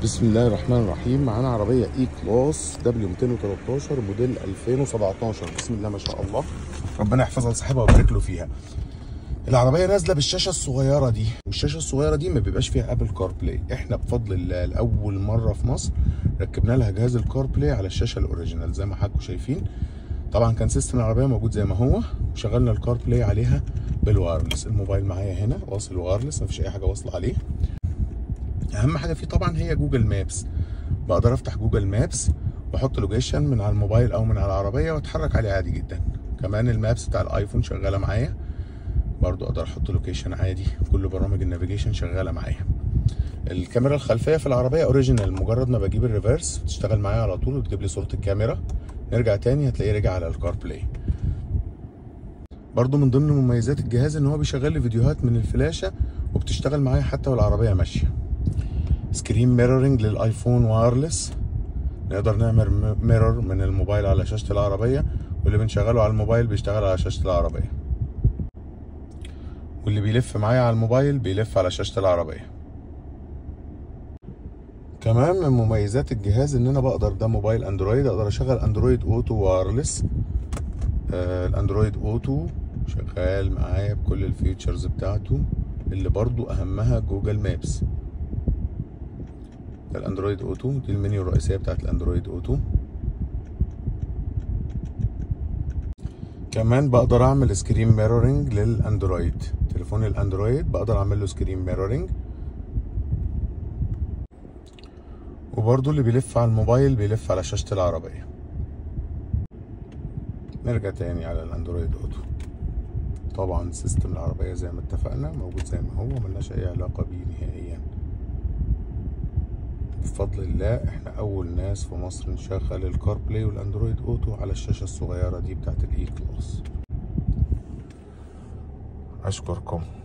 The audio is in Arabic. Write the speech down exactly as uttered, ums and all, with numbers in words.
بسم الله الرحمن الرحيم. معانا عربيه اي كلاس دبليو مئتين وتلتاشر موديل ألفين وسبعتاشر. بسم الله ما شاء الله، ربنا يحفظها لصاحبها ويبارك له فيها. العربيه نازله بالشاشه الصغيره دي، والشاشه الصغيره دي ما بيبقاش فيها ابل كار بلاي. احنا بفضل الله لاول مره في مصر ركبنا لها جهاز الكار بلاي على الشاشه الاوريجينال زي ما حضراتكم شايفين. طبعا كان سيستم العربيه موجود زي ما هو، وشغلنا الكار بلاي عليها بالوايرلس. الموبايل معايا هنا واصل وايرلس، مفيش اي حاجه واصله عليه. اهم حاجه فيه طبعا هي جوجل مابس. بقدر افتح جوجل مابس واحط لوكيشن من على الموبايل او من على العربيه واتحرك عليه عادي جدا. كمان المابس بتاع الايفون شغاله معايا برضو، اقدر احط لوكيشن عادي. كل برامج النافيجيشن شغاله معايا. الكاميرا الخلفيه في العربيه اوريجينال، مجرد ما بجيب الريفرس بتشتغل معايا على طول وتجيب لي صوره الكاميرا. نرجع تاني هتلاقيه رجع على الكار بلاي. برضو من ضمن مميزات الجهاز ان هو بيشغل لي فيديوهات من الفلاشه وبتشتغل معايا حتى والعربيه ماشيه. سكرين ميرورنج للايفون وايرلس، نقدر نعمل ميرور من الموبايل على شاشة العربية، واللي بنشغله على الموبايل بيشتغل على شاشة العربية، واللي بيلف معايا على الموبايل بيلف على شاشة العربية. كمان من مميزات الجهاز ان انا بقدر، ده موبايل اندرويد، اقدر اشغل اندرويد اوتو وايرلس. آه الاندرويد اوتو شغال معايا بكل الفيتشرز بتاعته، اللي برضو اهمها جوجل مابس. ده الاندرويد اوتو، دي المنيو الرئيسيه بتاعت الاندرويد اوتو. كمان بقدر اعمل سكرين ميرورنج للاندرويد، تليفون الاندرويد بقدر اعمل له سكرين ميرورنج. وبرضو اللي بيلف على الموبايل بيلف على شاشة العربية. نرجع تاني على الاندرويد اوتو. طبعا سيستم العربية زي ما اتفقنا موجود زي ما هو، ملناش اي علاقة بيه نهائيا. بفضل الله احنا اول ناس في مصر نشغل الكار بلاي والاندرويد اوتو على الشاشة الصغيرة دي بتاعت الاي كلاس. اشكركم.